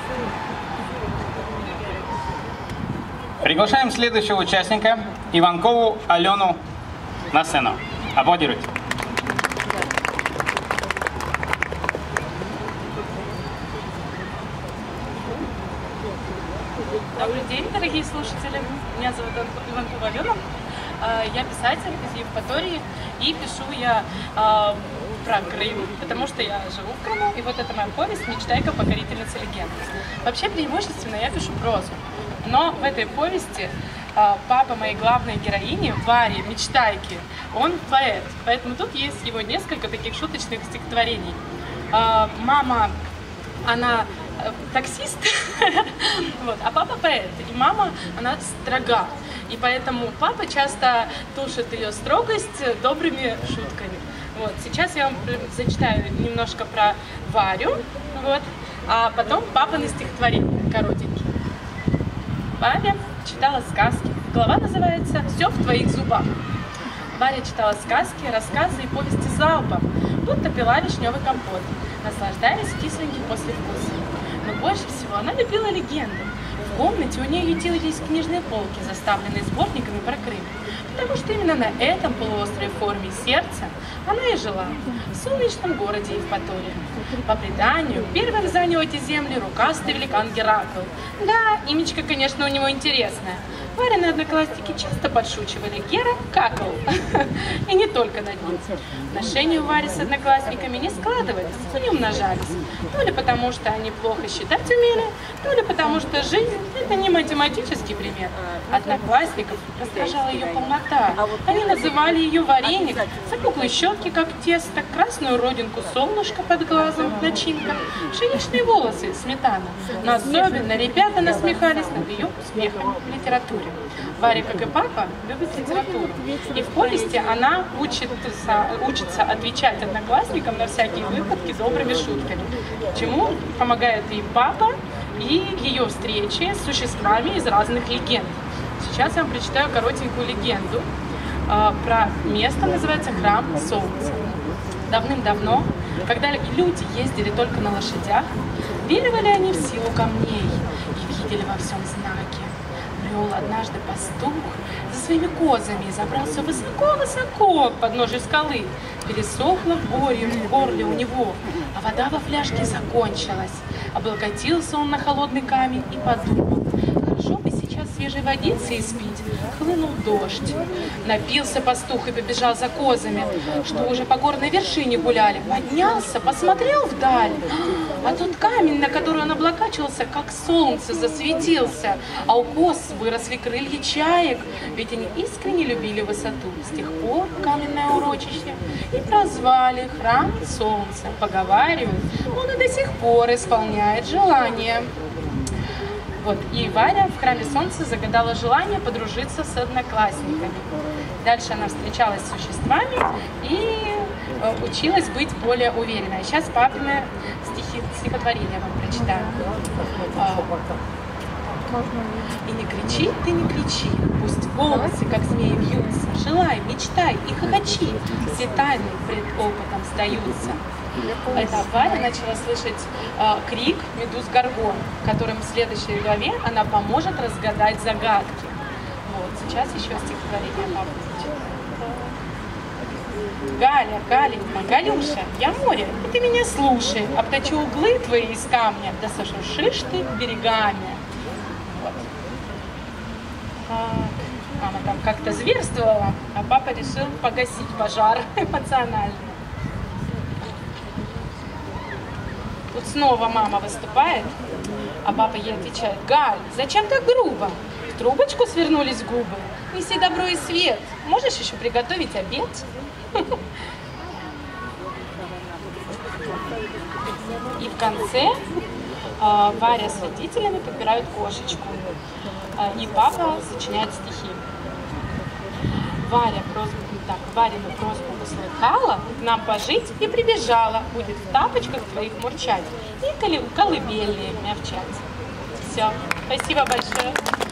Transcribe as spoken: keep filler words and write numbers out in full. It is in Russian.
Приглашаем следующего участника, Иванкову Алену, на сцену. Аплодируйте. Добрый день, дорогие слушатели. Меня зовут Иванкова Алена. Я писатель из Евпатории, и пишу я э, про Крым, потому что я живу в Крыму, и вот это моя повесть «Мечтайка, покорительница легенд». Вообще, преимущественно я пишу прозу, но в этой повести э, папа моей главной героини, Вари Мечтайки, он поэт, поэтому тут есть его несколько таких шуточных стихотворений. Э, мама, она таксист, вот, а папа поэт, и мама, она строга, и поэтому папа часто тушит ее строгость добрыми шутками. Вот, сейчас я вам зачитаю немножко про Варю, вот, а потом папины стихотворения коротенькие. Варя читала сказки, глава называется «Все в твоих зубах». Варя читала сказки, рассказы и повести залпом, будто пила вишневый компот, наслаждаясь кисленьким послевкусием. Но больше всего она любила легенды. В комнате у нее ютились книжные полки, заставленные сборниками про Крым, потому что именно на этом полуострове в форме сердца она и жила, в солнечном городе Евпатория. По преданию, первым занял эти земли рукастый великан Геракл. Да, имечко, конечно, у него интересное. Варины одноклассники часто подшучивали: Гера какал. И не только над ним. Отношения у Вари с одноклассниками не складывались и не умножались. То ли потому, что они плохо считать умели, то ли потому, что жизнь — это не математический пример. Одноклассников раздражала ее полнота. Они называли ее вареник, запуклые щеки, как тесто, красную родинку солнышко под глазом, начинка, пшеничные волосы, сметана. Но особенно ребята насмехались над ее успехом в литературе. Варя, как и папа, любит литературу. И в повести она учится, учится отвечать одноклассникам на всякие выходки добрыми шутками, чему помогает и папа, и ее встречи с существами из разных легенд. Сейчас я вам прочитаю коротенькую легенду э, про место, называется Храм Солнца. Давным-давно, когда люди ездили только на лошадях, веровали они в силу камней и видели во всем знаки. Брел однажды пастух за своими козами и забрался высоко-высоко к подножию скалы. Пересохло в горле, в горле у него, а вода во фляжке закончилась. Облокотился он на холодный камень и подумал: хорошо бы сейчас свежей водицы испить. Хлынул дождь. Напился пастух и побежал за козами, что уже по горной вершине гуляли. Поднялся, посмотрел вдаль, а тут камень, на который он облокачивался, как солнце, засветился, а у коз выросли крылья чаек, ведь они искренне любили высоту. С тех пор каменное урочище и прозвали Храм Солнца. Поговаривают, он и до сих пор исполняет желания. Вот, и Варя в Храме Солнца загадала желание подружиться с одноклассниками. Дальше она встречалась с существами и э, училась быть более уверенной. Сейчас папины стихи, стихотворение вам прочитаю. И не кричи, ты не кричи, пусть волосы, как змеи, вьются. Желай, мечтай и хохочи, все тайны пред опытом сдаются. Это Варя начала слышать э, крик медуз Горгон, которым в следующей главе она поможет разгадать загадки. Вот, сейчас еще стихотворение папы зачитаю. Галя, Галенька, Галюша, я море, и ты меня слушай, обточу углы твои из камня, да сошуршишь ты берегами. Вот. Так. Мама там как-то зверствовала, а папа решил погасить пожар эмоционально. Тут снова мама выступает, а папа ей отвечает: Галь, зачем так грубо? В трубочку свернулись губы. Неси добро и свет. Можешь еще приготовить обед? И в конце э, Варя с родителями подбирают кошечку. Э, и папа сочиняет стихи. Варя просьбу, так, Варину просьбу услыхала, к нам пожить и прибежала, будет в тапочках твоих мурчать и колыбельные мявчать. Все, спасибо большое.